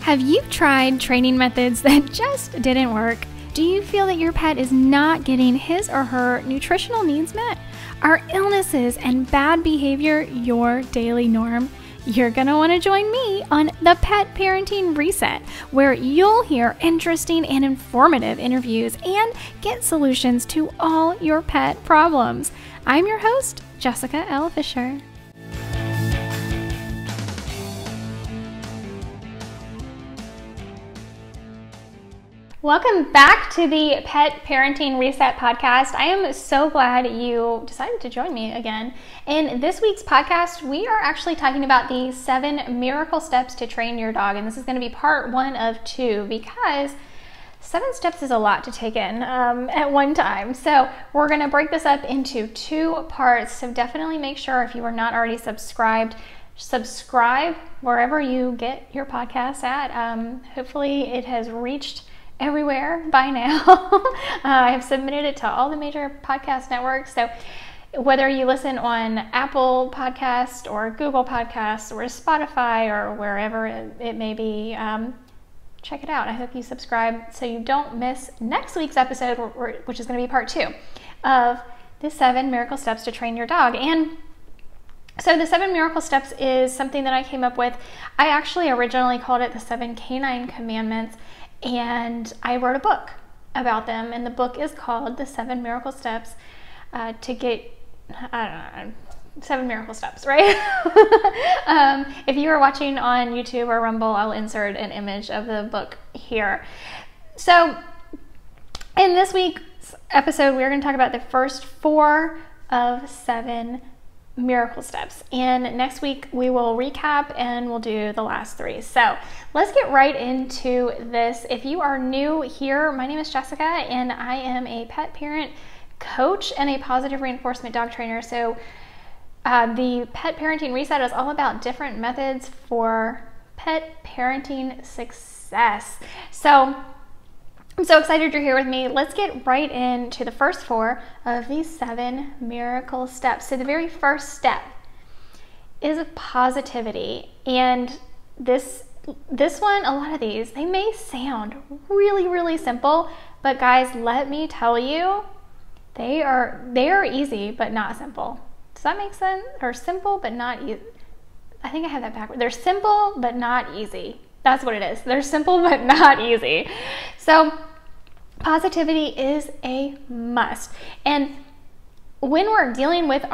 Have you tried training methods that just didn't work? Do you feel that your pet is not getting his or her nutritional needs met? Are illnesses and bad behavior your daily norm? You're going to want to join me on the Pet Parenting Reset, where you'll hear interesting and informative interviews and get solutions to all your pet problems. I'm your host, Jessica L. Fisher. Welcome back to the Pet Parenting Reset podcast. I am so glad you decided to join me again. In this week's podcast, we are actually talking about the 7 miracle steps to train your dog. And this is going to be part 1 of 2 because 7 steps is a lot to take in at one time. So we're going to break this up into 2 parts. So definitely make sure, if you are not already subscribed, subscribe wherever you get your podcasts at. Hopefully it has reached everywhere by now. I have submitted it to all the major podcast networks. So whether you listen on Apple Podcasts or Google Podcasts or Spotify or wherever it may be, check it out. I hope you subscribe so you don't miss next week's episode, which is going to be part 2 of the 7 miracle steps to train your dog. And so the 7 miracle steps is something that I came up with. I actually originally called it the 7 Canine Commandments, and I wrote a book about them, and the book is called The 7 Miracle Steps to get, 7 miracle steps, right? If you are watching on YouTube or Rumble, I'll insert an image of the book here. So in this week's episode, we're going to talk about the first 4 of 7 miracle steps, and next week we will recap and we'll do the last 3. So let's get right into this. If you are new here, my name is Jessica and I am a pet parent coach and a positive reinforcement dog trainer. So the Pet Parenting Reset is all about different methods for pet parenting success. So I'm so excited you're here with me. Let's get right into the first 4 of these 7 miracle steps. So the very first step is positivity. And this one, a lot of these, they may sound really, really simple, but guys, let me tell you, they are easy, but not simple. Does that make sense? Or simple, but not easy. I think I have that backward. They're simple, but not easy. That's what it is. They're simple, but not easy. So positivity is a must. And when we're dealing with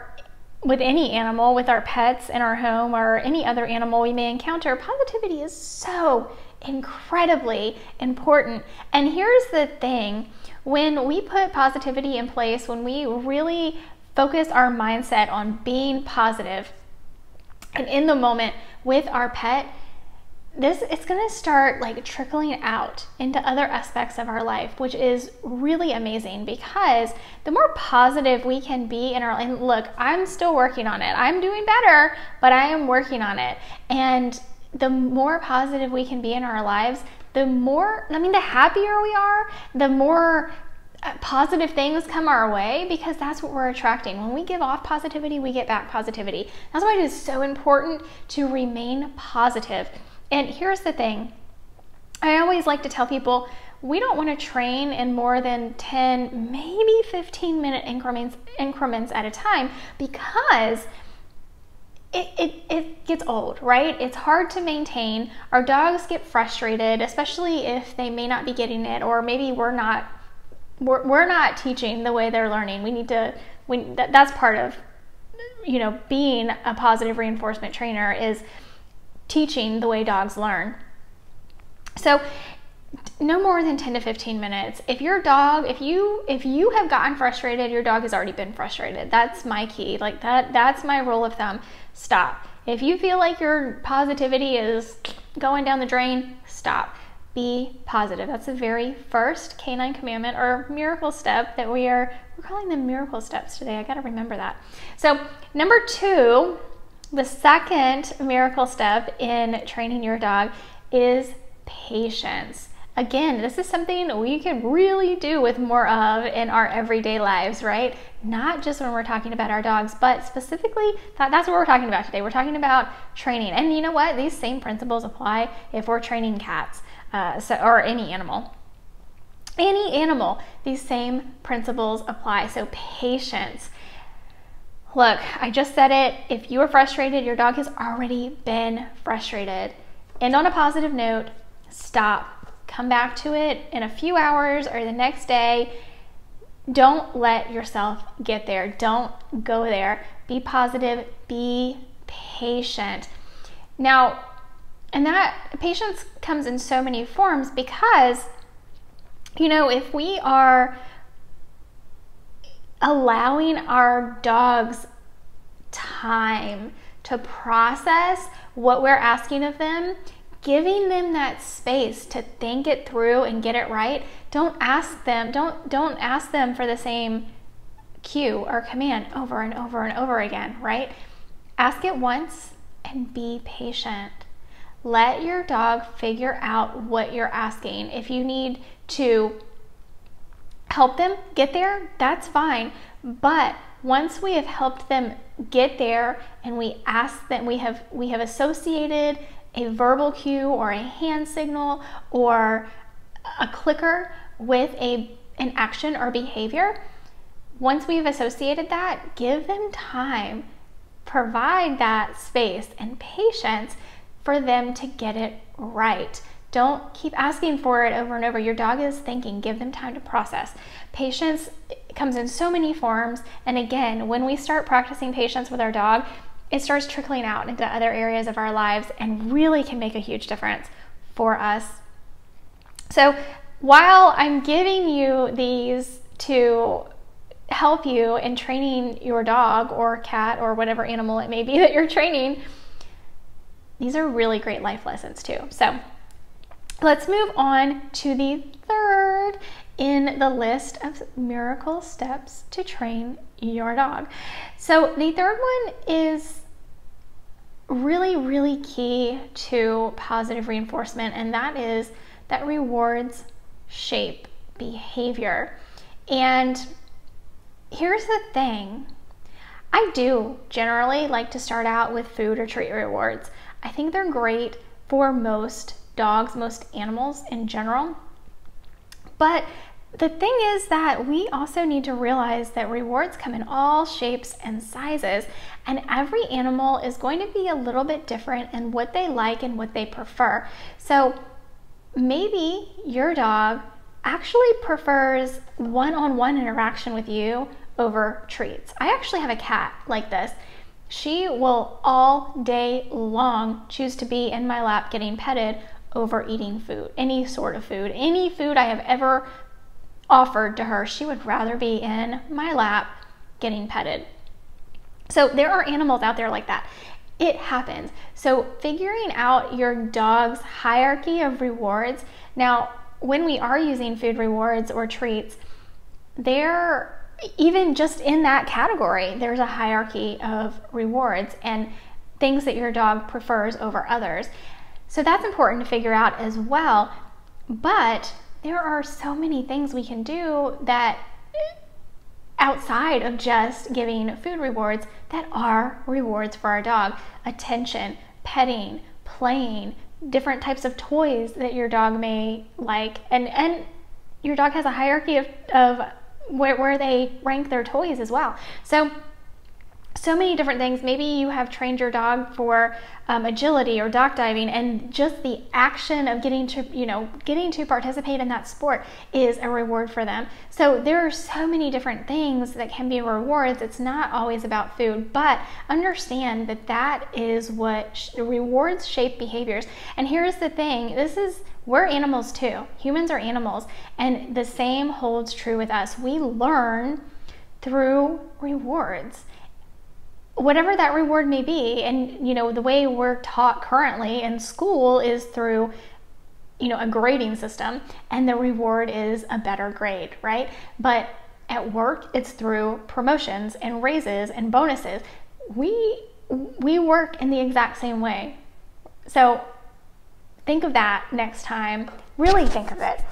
any animal, with our pets in our home or any other animal we may encounter, positivity is so incredibly important. And here's the thing, when we put positivity in place, when we really focus our mindset on being positive and in the moment with our pet, it's going to start like trickling out into other aspects of our life, which is really amazing, because the more positive we can be and look, I'm still working on it. I'm doing better, but I am working on it. And the more positive we can be in our lives, the happier we are, the more positive things come our way, because that's what we're attracting. When we give off positivity, we get back positivity. That's why it is so important to remain positive. And here's the thing, I always like to tell people, we don't want to train in more than 10, maybe 15-minute increments at a time, because it gets old, right? It's hard to maintain. Our dogs get frustrated, especially if they may not be getting it, or maybe we're not teaching the way they're learning. That's part of, being a positive reinforcement trainer, is teaching the way dogs learn. So no more than 10 to 15 minutes. If your dog, if you have gotten frustrated, your dog has already been frustrated. That's my key. Like that's my rule of thumb. Stop. If you feel like your positivity is going down the drain, stop. Be positive. That's the very first canine commandment or miracle step that we're calling them miracle steps today. I got to remember that. So number 2, the second miracle step in training your dog is patience. again, this is something we can really do with more of in our everyday lives, right? Not just when we're talking about our dogs, but specifically, that's what we're talking about today. We're talking about training. And you know what? These same principles apply if we're training cats or any animal. Any animal, these same principles apply. So patience. Look, I just said it. If you are frustrated, your dog has already been frustrated. And on a positive note, stop. Come back to it in a few hours or the next day. Don't let yourself get there. Don't go there. Be positive. Be patient. Now, and that patience comes in so many forms because, you know, if we are allowing our dogs time to process what we're asking of them, giving them that space to think it through and get it right, don't ask them for the same cue or command over and over and over again, right? Ask it once and be patient. Let your dog figure out what you're asking. If you need to help them get there, that's fine. But once we have helped them get there and we ask them, we have associated a verbal cue or a hand signal or a clicker with an action or behavior, once we've associated that, give them time. Provide that space and patience for them to get it right. Don't keep asking for it over and over. Your dog is thinking. Give them time to process. Patience comes in so many forms. And again, when we start practicing patience with our dog, it starts trickling out into other areas of our lives and really can make a huge difference for us. So while I'm giving you these to help you in training your dog or cat or whatever animal it may be that you're training, these are really great life lessons too. So let's move on to the third in the list of miracle steps to train your dog. So the third one is really, really key to positive reinforcement, and that is that rewards shape behavior. And here's the thing. I do generally like to start out with food or treat rewards. I think they're great for most dogs, most animals in general. But the thing is that we also need to realize that rewards come in all shapes and sizes, and every animal is going to be a little bit different in what they like and what they prefer. So maybe your dog actually prefers one-on-one interaction with you over treats. I actually have a cat like this. She will all day long choose to be in my lap getting petted over eating food, any sort of food. Any food I have ever offered to her, she would rather be in my lap getting petted. So there are animals out there like that. It happens. So figuring out your dog's hierarchy of rewards. Now, when we are using food rewards or treats, they're even just in that category, there's a hierarchy of rewards and things that your dog prefers over others. So that's important to figure out as well. But there are so many things we can do that outside of just giving food rewards that are rewards for our dog. Attention, petting, playing, different types of toys that your dog may like. And your dog has a hierarchy of where they rank their toys as well. So many different things. Maybe you have trained your dog for agility or dock diving, and just the action of getting to participate in that sport is a reward for them. So there are so many different things that can be rewards. It's not always about food, but understand that is what rewards shape behaviors. And here's the thing, we're animals too. Humans are animals, and the same holds true with us. We learn through rewards, whatever that reward may be. And the way we're taught currently in school is through a grading system, and the reward is a better grade, right? But at work, it's through promotions and raises and bonuses. We work in the exact same way. So think of that next time. Really think of it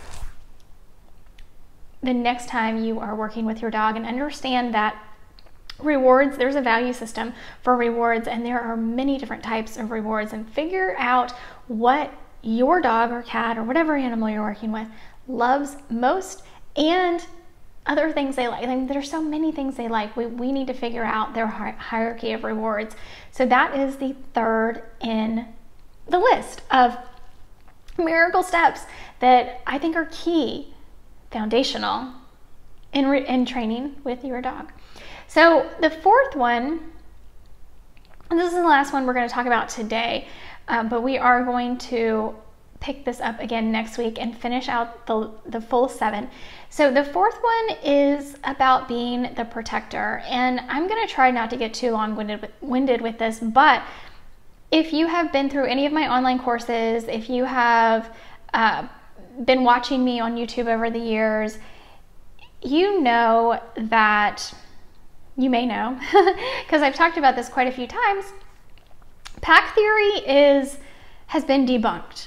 the next time you are working with your dog, and understand that rewards, there's a value system for rewards, and there are many different types of rewards, and figure out what your dog or cat or whatever animal you're working with loves most, and other things they like. I mean, there's so many things they like. We need to figure out their hierarchy of rewards. So that is the third in the list of miracle steps that I think are key, foundational in training with your dog. So the fourth one, and this is the last one we're going to talk about today, but we are going to pick this up again next week and finish out the full 7. So the fourth one is about being the protector, and I'm going to try not to get too long-winded with this, but if you have been through any of my online courses, if you have been watching me on YouTube over the years, you know that, you may know, because I've talked about this quite a few times, pack theory has been debunked.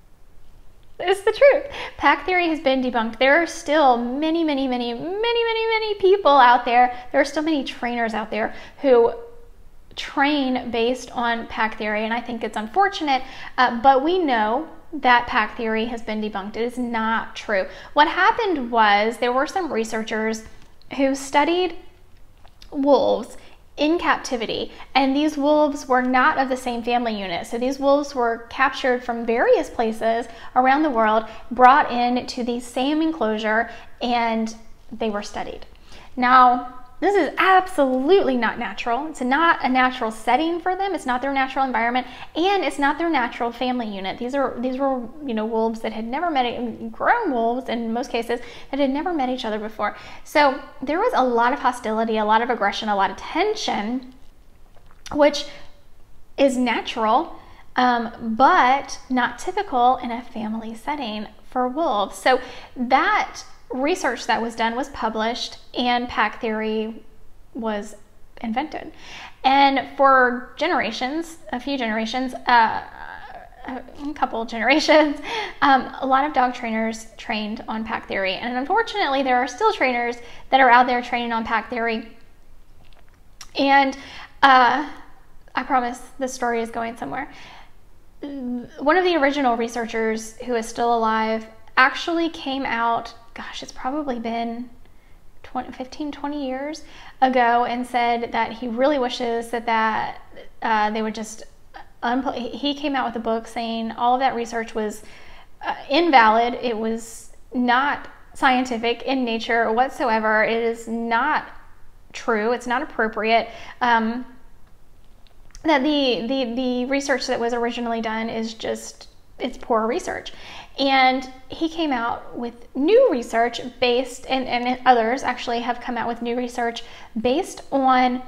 It's the truth. Pack theory has been debunked. There are still many people out there. There are still many trainers out there who train based on pack theory, and I think it's unfortunate, but we know that pack theory has been debunked. It is not true. What happened was there were some researchers who studied wolves in captivity, and these wolves were not of the same family unit. So these wolves were captured from various places around the world, brought in to the same enclosure, and they were studied. Now, this is absolutely not natural. It's not a natural setting for them. It's not their natural environment, and it's not their natural family unit. These were wolves that had never met, grown wolves in most cases, that had never met each other before. So there was a lot of hostility, a lot of aggression, a lot of tension, which is natural, but not typical in a family setting for wolves. So that research that was done was published, and pack theory was invented. And for generations, a couple generations, a lot of dog trainers trained on pack theory. And unfortunately, there are still trainers that are out there training on pack theory. And I promise this story is going somewhere. One of the original researchers, who is still alive, actually came out, gosh, it's probably been 15, 20 years ago, and said that he really wishes that they would just he came out with a book saying all of that research was invalid. It was not scientific in nature whatsoever. It is not true. It's not appropriate. That the research that was originally done is just, it's poor research. And he came out with new research based, and others actually have come out with new research based on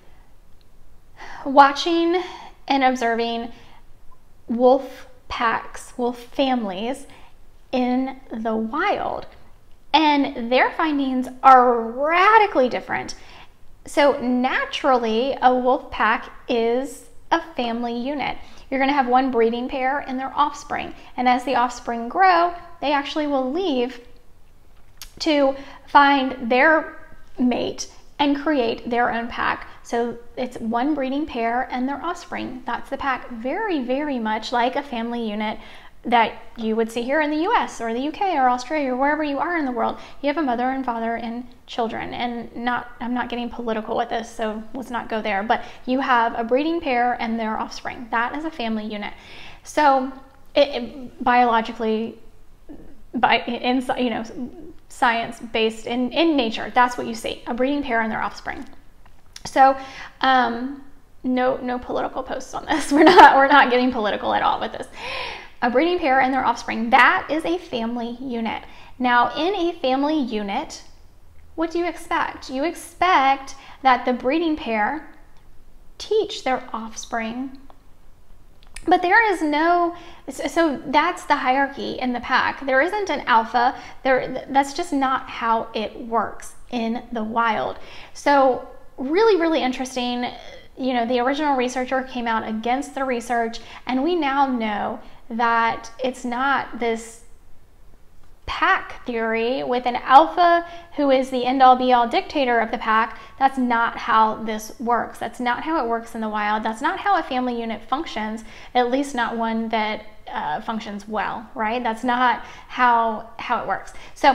watching and observing wolf packs, wolf families in the wild. And their findings are radically different. So naturally, a wolf pack is a family unit. You're going to have one breeding pair and their offspring. And as the offspring grow, they actually will leave to find their mate and create their own pack. So it's one breeding pair and their offspring. That's the pack. Very, very much like a family unit that you would see here in the US or the UK or Australia or wherever you are in the world. You have a mother and father and children, and I'm not getting political with this, so let's not go there, but you have a breeding pair and their offspring. That is a family unit. So biologically, science based in nature, that's what you see, a breeding pair and their offspring. So no political posts on this. We're not getting political at all with this. A breeding pair and their offspring, that is a family unit. Now, in a family unit, what do you expect? You expect that the breeding pair teach their offspring, but there is no, so that's the hierarchy in the pack. There isn't an alpha. That's just not how it works in the wild. So really, really interesting. the original researcher came out against the research, and we now know that it's not this pack theory with an alpha who is the end-all be-all dictator of the pack. That's not how this works. That's not how it works in the wild. That's not how a family unit functions, at least not one that functions well, right? That's not how it works. So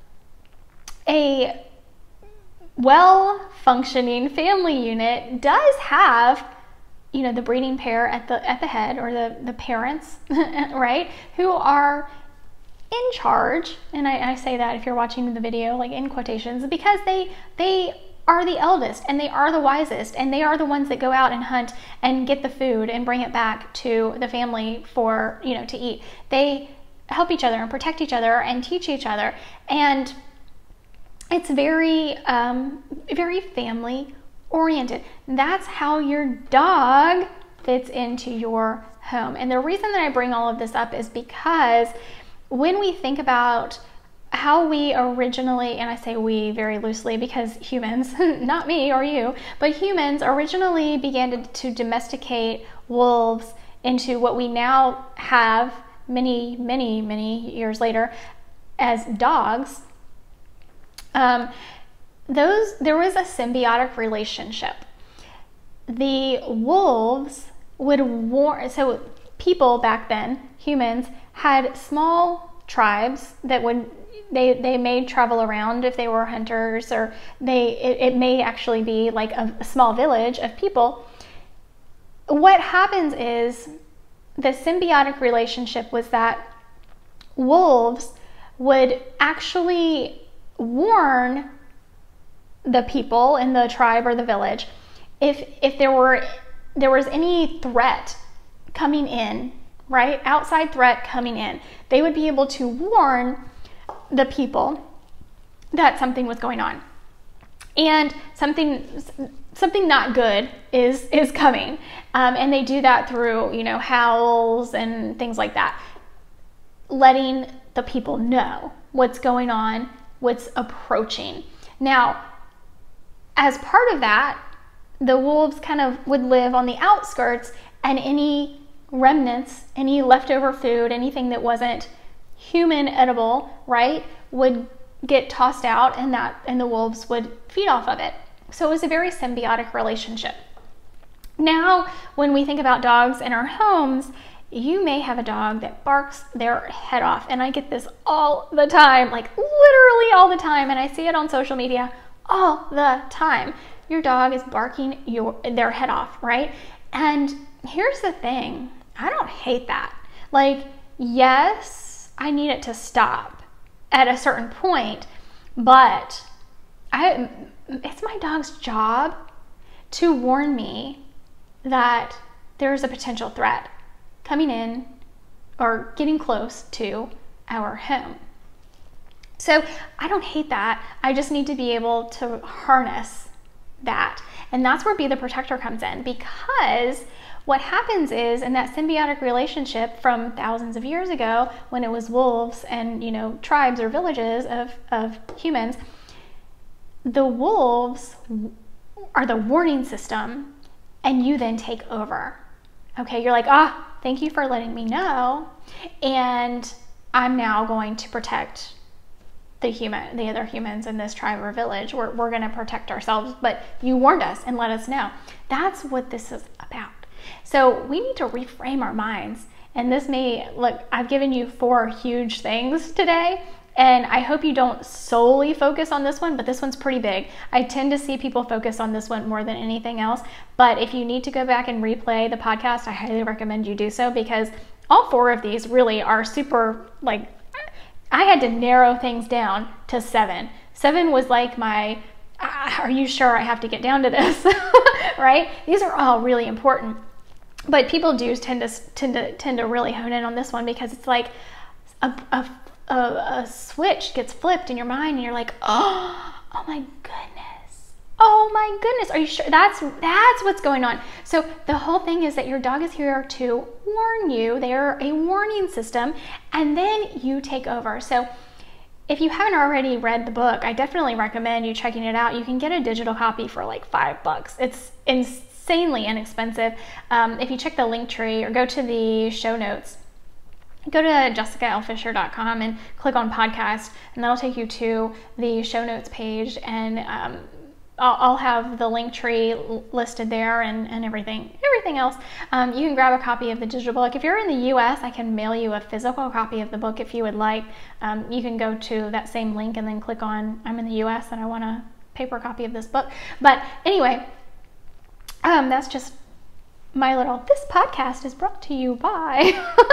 a well-functioning family unit does have, the breeding pair at the head, or the parents, right, who are in charge. And I say that, if you're watching the video, like in quotations, because they are the eldest, and they are the wisest, and they are the ones that go out and hunt and get the food and bring it back to the family for, to eat. They help each other and protect each other and teach each other. And it's very, very family oriented. That's how your dog fits into your home. And the reason that I bring all of this up is because when we think about how we originally, and I say we very loosely because humans, not me or you, but humans originally began to domesticate wolves into what we now have many, many, many years later as dogs. There was a symbiotic relationship. The wolves would warn, so people back then, humans, had small tribes that they may travel around if they were hunters, or it may actually be like a small village of people. What happens is the symbiotic relationship was that wolves would actually warn the people in the tribe or the village if there was any threat coming in, right? Outside threat coming in. They would be able to warn the people that something was going on, and something not good is coming. And they do that through, howls and things like that, letting the people know what's going on, what's approaching. Now, as part of that, the wolves kind of would live on the outskirts, and any remnants, any leftover food, anything that wasn't human edible, right, would get tossed out, and the wolves would feed off of it. So it was a very symbiotic relationship. Now, when we think about dogs in our homes, you may have a dog that barks their head off, and I get this all the time, like literally all the time, and I see it on social media all the time. Your dog is barking their head off, right? And here's the thing, I don't hate that. Like, yes, I need it to stop at a certain point, but it's my dog's job to warn me that there's a potential threat coming in or getting close to our home. So I don't hate that. I just need to be able to harness that. And that's where Be the Protector comes in, because what happens is, in that symbiotic relationship from thousands of years ago, when it was wolves and, tribes or villages of humans, the wolves are the warning system, and you then take over. Okay, you're like, thank you for letting me know, and I'm now going to protect the other humans in this tribe or village. We're going to protect ourselves, but you warned us and let us know. That's what this is about. So we need to reframe our minds. And this I've given you 4 huge things today, and I hope you don't solely focus on this one, but this one's pretty big. I tend to see people focus on this one more than anything else, but if you need to go back and replay the podcast, I highly recommend you do so, because all 4 of these really are super, I had to narrow things down to 7. 7 was like my, are you sure I have to get down to this, right? These are all really important. But people do tend to really hone in on this one, because it's like a switch gets flipped in your mind, and you're like, oh my goodness, are you sure? That's what's going on. So the whole thing is that your dog is here to warn you. They're a warning system, and then you take over. So if you haven't already read the book, I definitely recommend you checking it out. You can get a digital copy for like $5. It's insane insanely inexpensive. If you check the link tree or go to the show notes, go to jessicalfisher.com and click on podcast, and that'll take you to the show notes page, and I'll have the link tree listed there and everything else. You can grab a copy of the digital book. If you're in the US, I can mail you a physical copy of the book if you would like. You can go to that same link and then click on I'm in the US and I want a paper copy of this book. But anyway, that's just my little, this podcast is brought to you by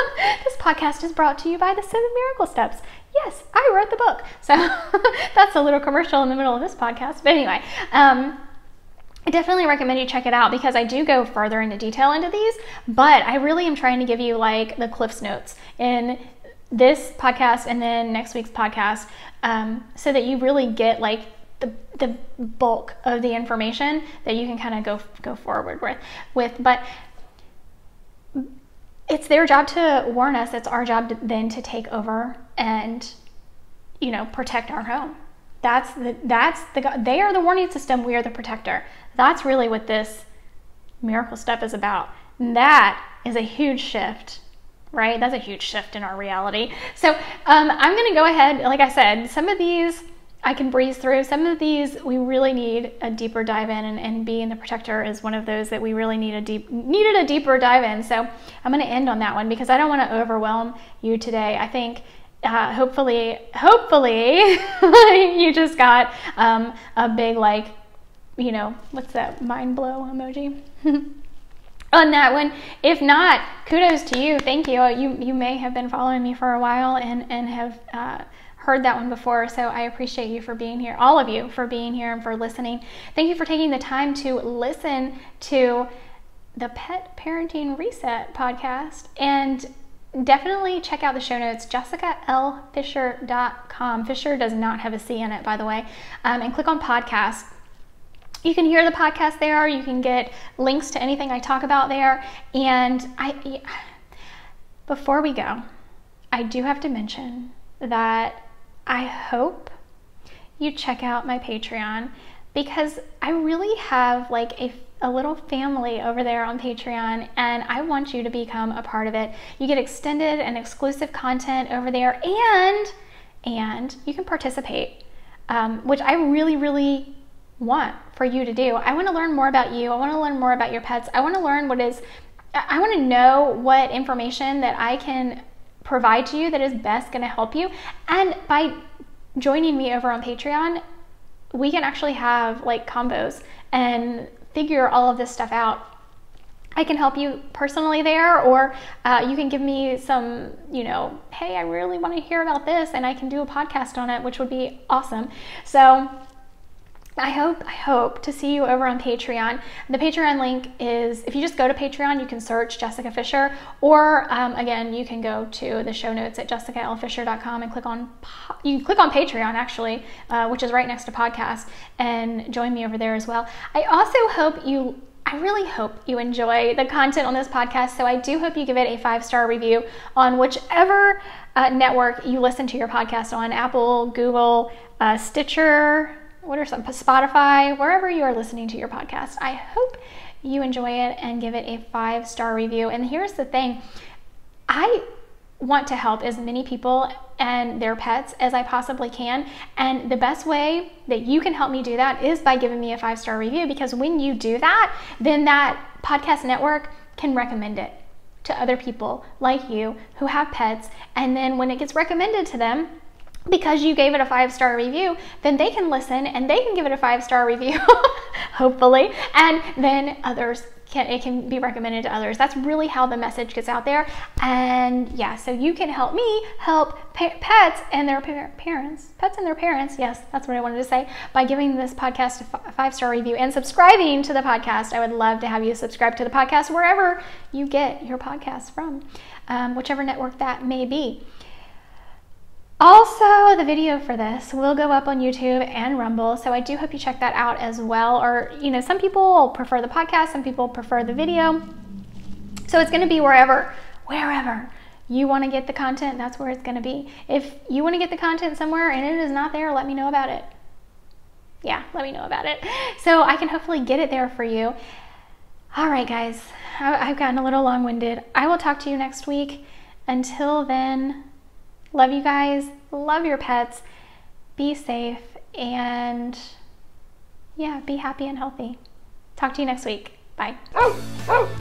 the 7 Miracle Steps. Yes, I wrote the book. So that's a little commercial in the middle of this podcast. But anyway, I definitely recommend you check it out because I do go further into detail into these, but I really am trying to give you like the Cliff's Notes in this podcast and then next week's podcast, so that you really get like the bulk of the information that you can kind of go forward with. But it's their job to warn us. It's our job then to take over and, protect our home. They are the warning system. We are the protector. That's really what this miracle step is about. And that is a huge shift, right? That's a huge shift in our reality. So I'm going to go ahead. Like I said, some of these I can breeze through. Some of these we really need a deeper dive in, and being the protector is one of those that we really needed a deeper dive in. So I'm going to end on that one because I don't want to overwhelm you today. I think hopefully you just got a big what's that mind blow emoji on that one. If not, kudos to you. Thank you. You may have been following me for a while and have heard that one before, so I appreciate you for being here, all of you for being here and for listening. Thank you for taking the time to listen to the Pet Parenting Reset podcast, and definitely check out the show notes, jessicalfisher.com. Fisher does not have a C in it, by the way, and click on podcast. You can hear the podcast there. You can get links to anything I talk about there. And before we go, I do have to mention that I hope you check out my Patreon, because I really have like a little family over there on Patreon, and I want you to become a part of it. You get extended and exclusive content over there, and you can participate, which I really, really want for you to do. I want to learn more about you. I want to learn more about your pets. I want to learn I want to know what information that I can provide to you that is best going to help you. And by joining me over on Patreon, we can actually have like combos and figure all of this stuff out. I can help you personally there, or you can give me some, hey, I really want to hear about this, and I can do a podcast on it, which would be awesome. So I hope to see you over on Patreon. The Patreon link is, if you just go to Patreon, you can search Jessica Fisher, or again, you can go to the show notes at jessicalfisher.com and click on Patreon actually, which is right next to podcast, and join me over there as well. I really hope you enjoy the content on this podcast. So I do hope you give it a 5-star review on whichever network you listen to your podcast on, Apple, Google, Stitcher, Spotify, wherever you are listening to your podcast. I hope you enjoy it and give it a 5-star review. And here's the thing, I want to help as many people and their pets as I possibly can. And the best way that you can help me do that is by giving me a 5-star review, because when you do that, then that podcast network can recommend it to other people like you who have pets. And then when it gets recommended to them, because you gave it a 5-star review, then they can listen and they can give it a 5-star review, hopefully, and then it can be recommended to others. That's really how the message gets out there. And yeah, so you can help me help pets and their parents. Yes, that's what I wanted to say, by giving this podcast a 5-star review and subscribing to the podcast. I would love to have you subscribe to the podcast wherever you get your podcasts from, whichever network that may be. Also, the video for this will go up on YouTube and Rumble, so I do hope you check that out as well. Or, some people prefer the podcast, some people prefer the video. So it's going to be wherever you want to get the content, that's where it's going to be. If you want to get the content somewhere and it is not there, let me know about it. Yeah, let me know about it. So I can hopefully get it there for you. All right, guys, I've gotten a little long-winded. I will talk to you next week. Until then, love you guys, love your pets, be safe, and yeah, be happy and healthy. Talk to you next week. Bye.